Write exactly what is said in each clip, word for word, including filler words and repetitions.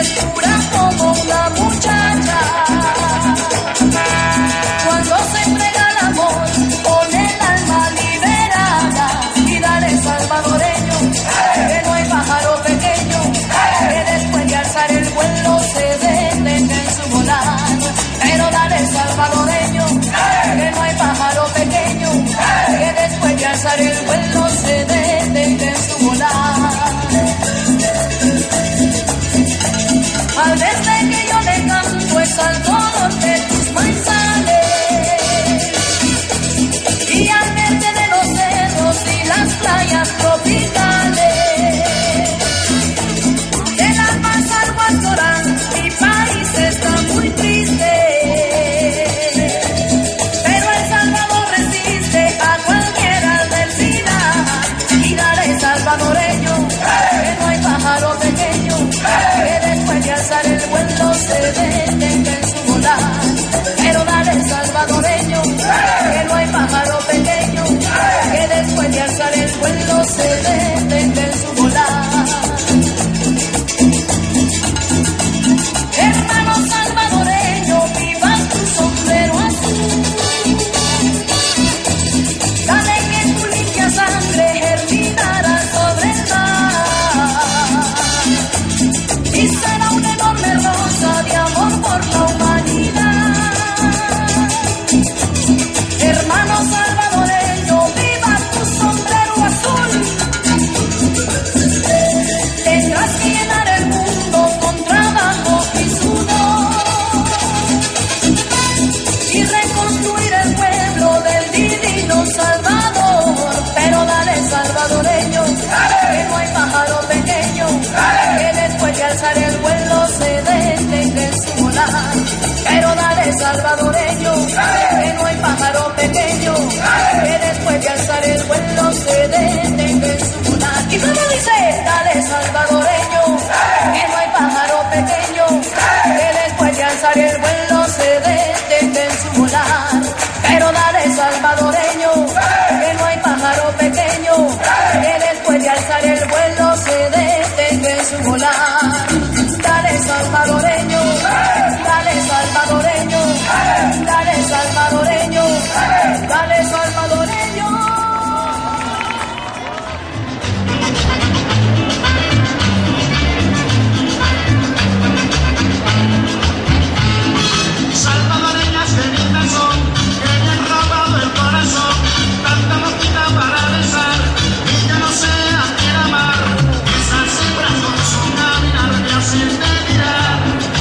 es pura como una muchacha. Cuando se entrega el amor con el alma liberada, y dale salvadoreño, que no hay pájaro pequeño, que después de alzar el vuelo se detenga en su volar. Pero dale salvadoreño, que no hay pájaro pequeño, que después de alzar el vuelo se detenga en su volar. Al verte que yo le canto es al color de tus maizales, y al verte de los cerros y las playas tropicales, del alma salgo al Corán, mi país está muy triste, pero El Salvador resiste a cualquiera del final. Y dale salvadoreño, que no hay pájaro pequeño, que después de alzar el vuelo se detenga en su volar. Pero dale salvadoreño, que no hay pájaro pequeño, que después de alzar el vuelo se detenga en su volar. Hermano salvadoreño, viva tu sombrero azul, dale que tu limpia sangre germinará sobre el mar, y será una enorme rosa de amor por la humanidad. Hermano salvadoreño, viva tu sombrero azul, tendrás que llenar el mundo con trabajo y sudor, y reconstruir el pueblo del divino Salvador. Pero dale salvadoreño, que no hay pájaro pequeño, que después de alzar el vuelo se detenga en su volar. Pero dale salvadoreño, que no hay pájaro pequeño, que después de alzar el vuelo se detenga en su volar. Y como dice, dale salvadoreño, que no hay pájaro pequeño, que después de alzar el vuelo se detenga en su volar. Pero dale salvadoreño, que no hay pájaro pequeño, que después de alzar el vuelo se detenga en su volar. Dale salvadoreño, dale salvadoreño, dale salvadoreño, dale salvadoreño. Salvadoreñas de lindas son, que me han robado el corazón, tanta boquita para besar, y yo no sé a quién amar. Esas hembras con su caminar me hacen delirar.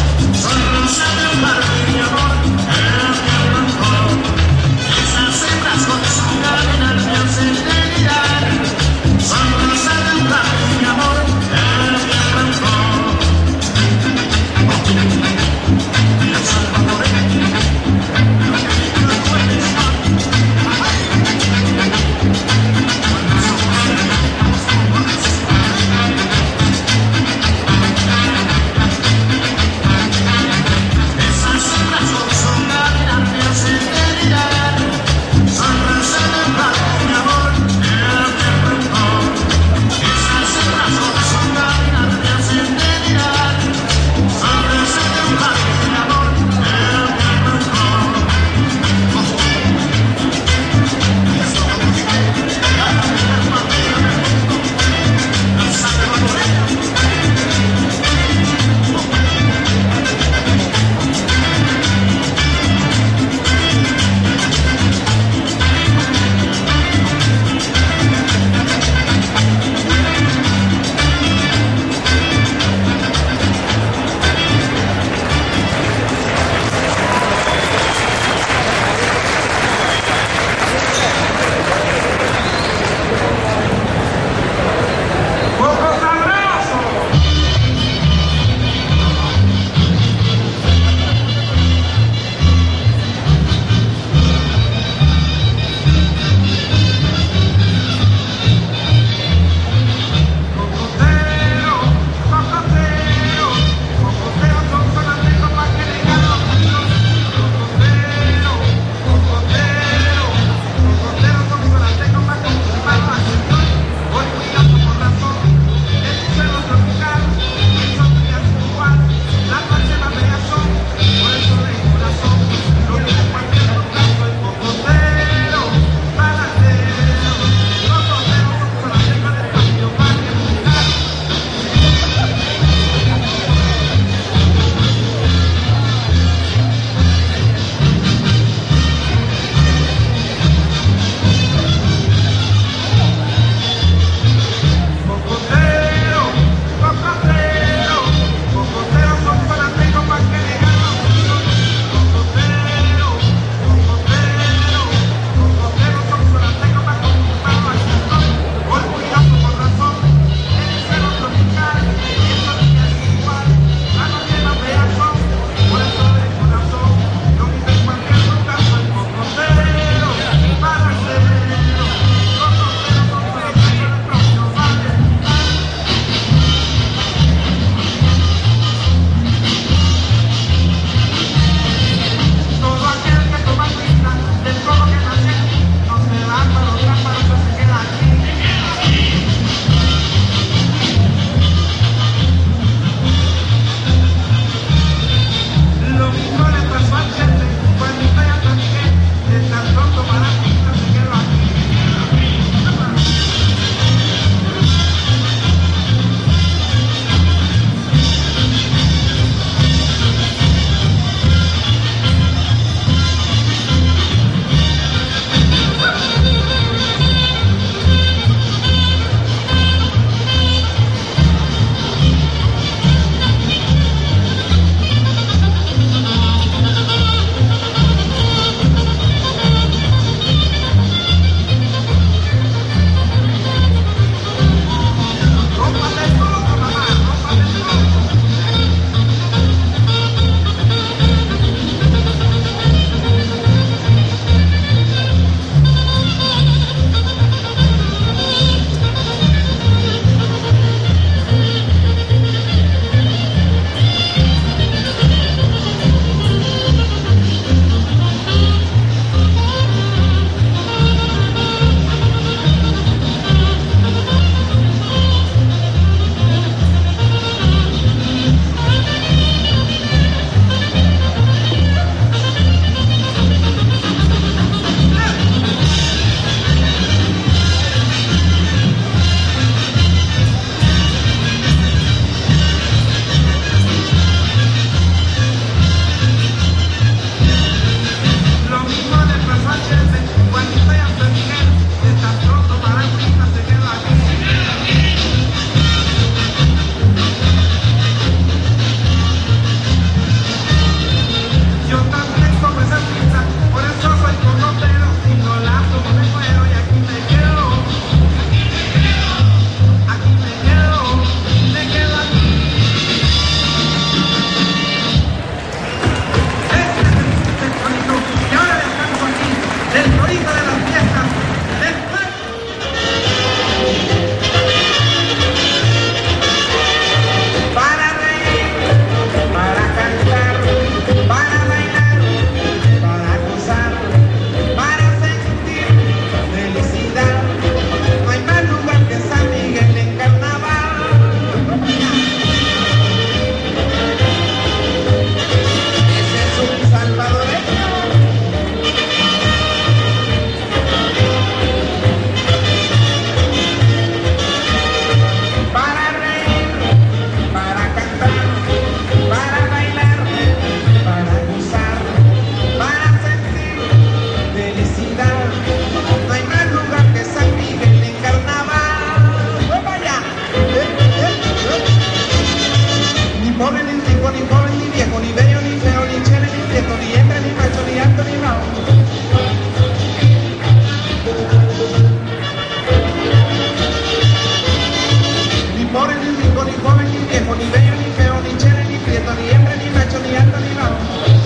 anima, choneando, animado.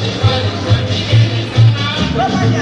¡Vamos allá!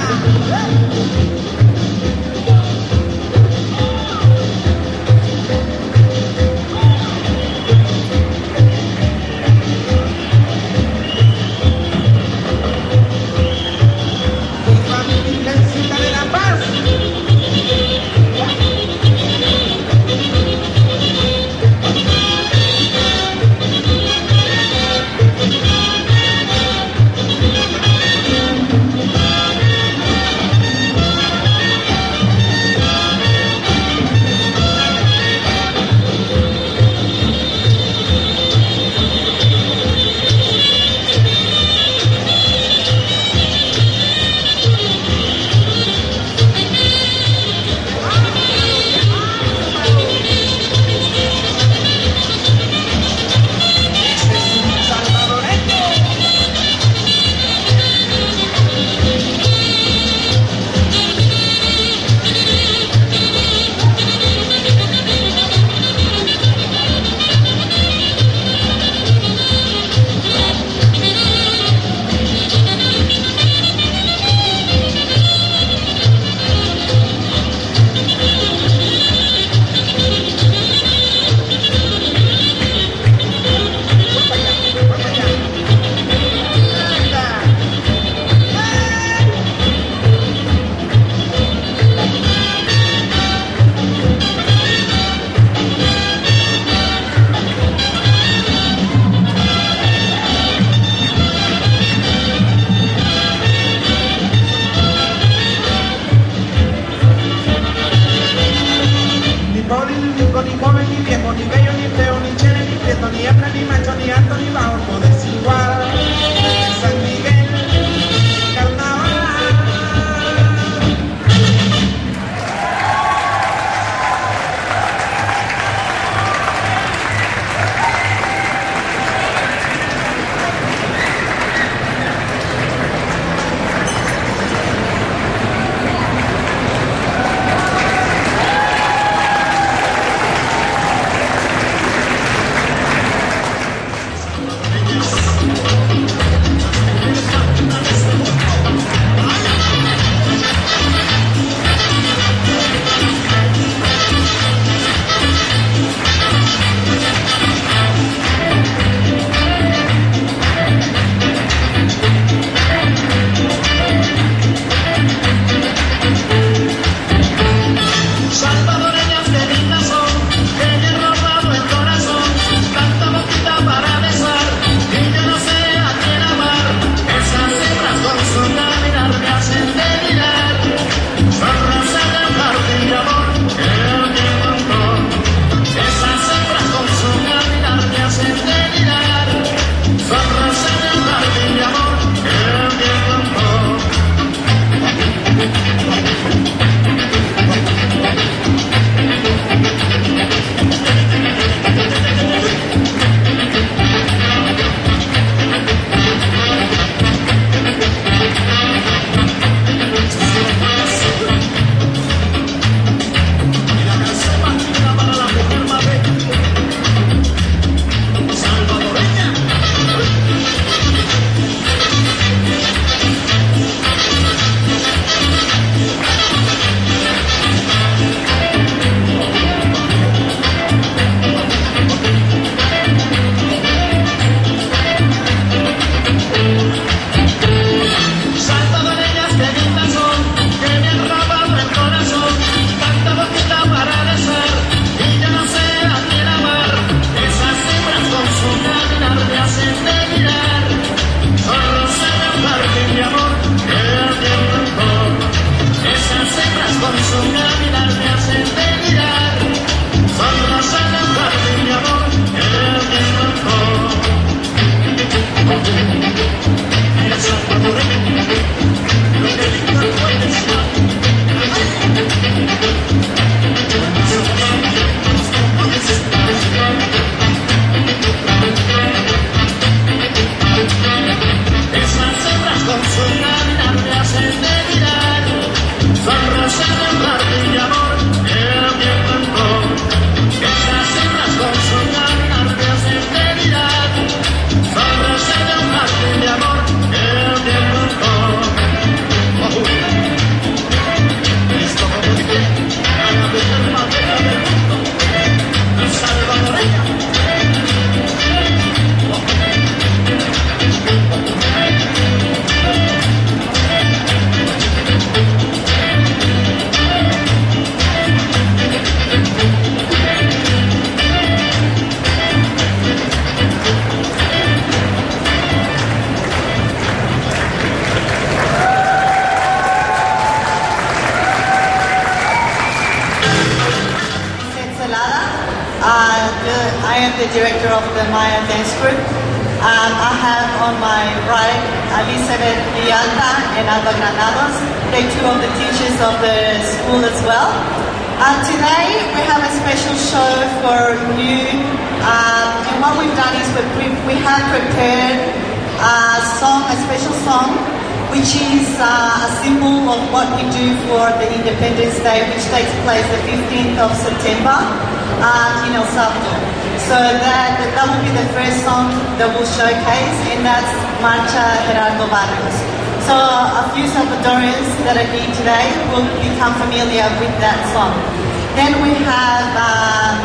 the director of the Maya Dance Group. Um, I have on my right Elizabeth Villalta and Alba Granados. They're two of the teachers of the school as well. Uh, today we have a special show for you, um, and what we've done is we, we have prepared a song, a special song, which is uh, a symbol of what we do for the Independence Day, which takes place the fifteenth of September uh, in El Salvador. So that, that will be the first song that we'll showcase, and that's Marcha Gerardo Barrios. So a few Salvadorians that are here today will become familiar with that song. Then we have um,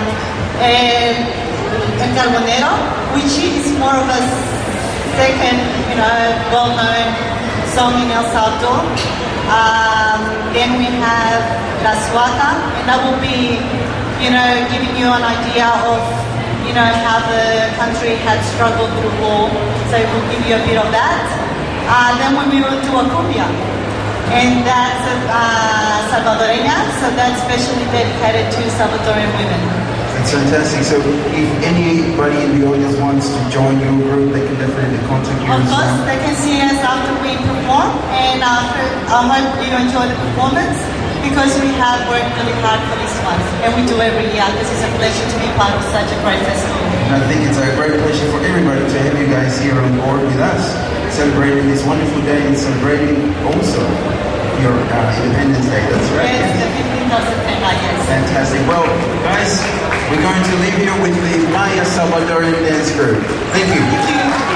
El Carbonero, which is more of a second, you know, well-known song in El Salvador. Um, then we have La Suata, and that will be, you know, giving you an idea of, you know, how the country had struggled through war. So it will give you a bit of that. Uh, then we move to a cumbia, and that's uh, Salvadoreña, so that's specially dedicated to Salvadorian women. That's fantastic. So if anybody in the audience wants to join your group, they can definitely contact you. Of as course, well. they can see us after we perform, and after, I hope you enjoy the performance, because we have worked really hard for this one, and we do every year. This is a pleasure to be part of such a great festival. And I think it's a great pleasure for everybody to have you guys here on board with us, celebrating this wonderful day and celebrating also your uh, Independence Day. That's right. Yes, the fifteenth of September, yes. Fantastic. Well, guys, we're going to leave you with the Maya Salvadorian Dance Group. Thank you. Thank you.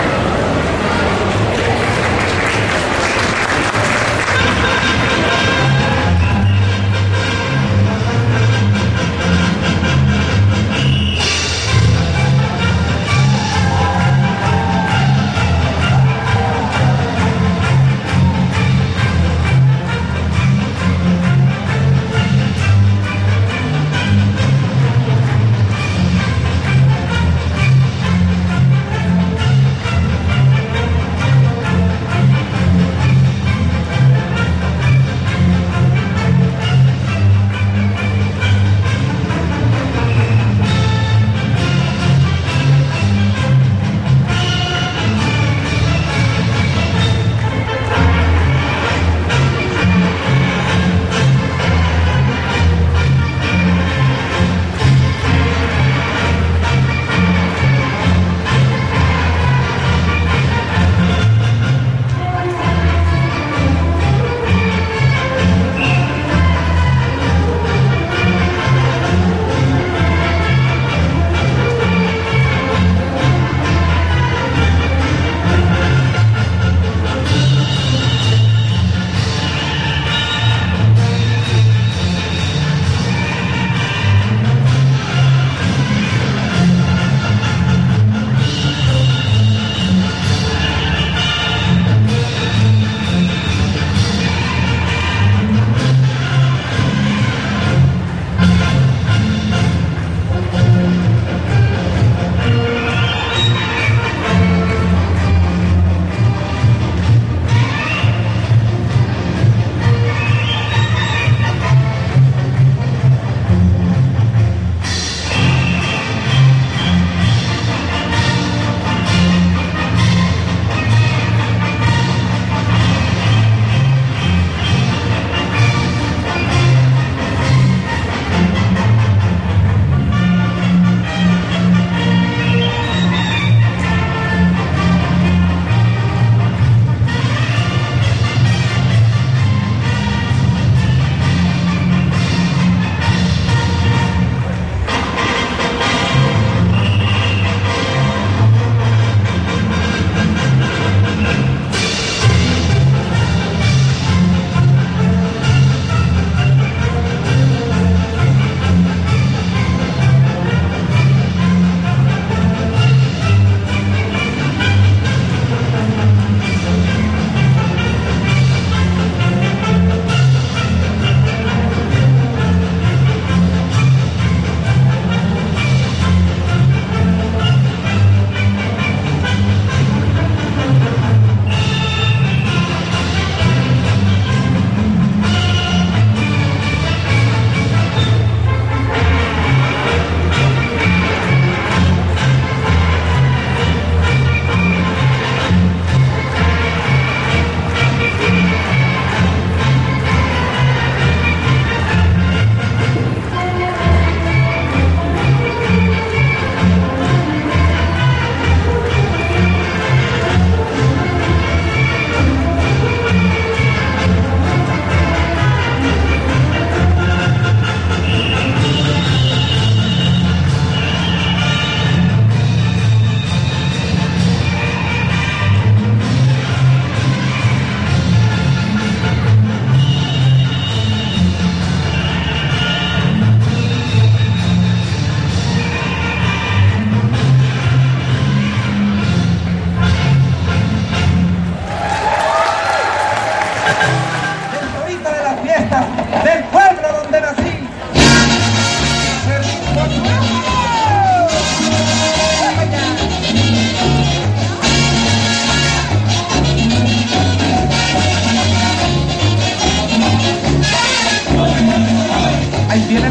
Thank you.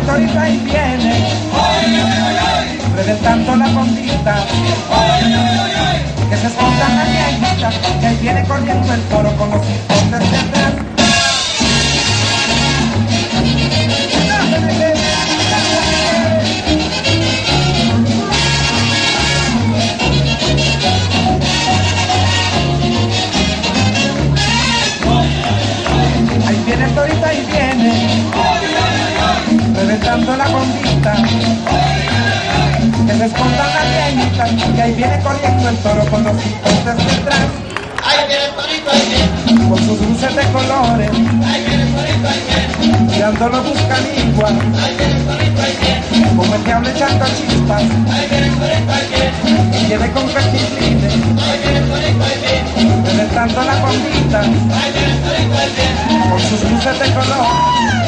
torito ahí viene, reventando la bombita, que se escondan las viejitas, que ahí viene corriendo el toro con los hipotes de atrás. Ahí viene el torito, ahí viene, reventando la bombita, que se escondan las viejitas, que ahí viene corriendo el toro con los hipotes detrás. Ahí viene el torito, ahí viene. Con sus luces de colores, Ahí viene el torito, ahí viene. mirándolo buscan igual, Ahí viene el torito, ahí viene. como el diablo echando chispas, Ahí viene el torito, ahí viene. y lleve con fertilidad, Ahí viene el torito, ahí viene. reventando la bombita, Ahí viene el torito, ahí viene. con sus luces de colores.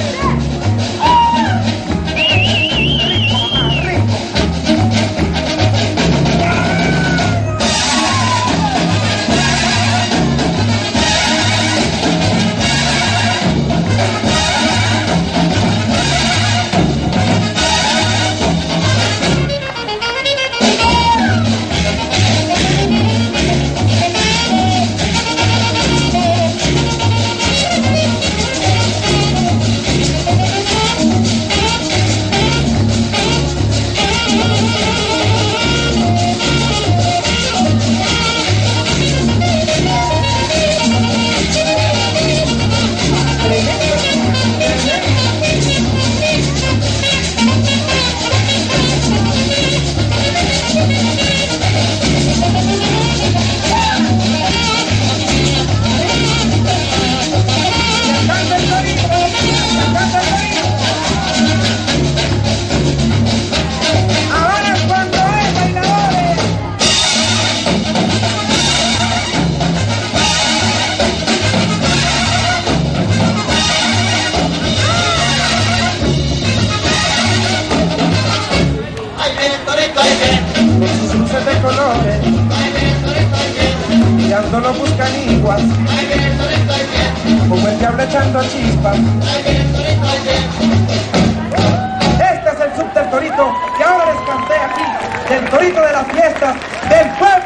De colores, mirándolo buscan igual, como el diablo echando chispas. Este es el sub del torito que ahora les canté aquí, del torito de las fiestas del pueblo.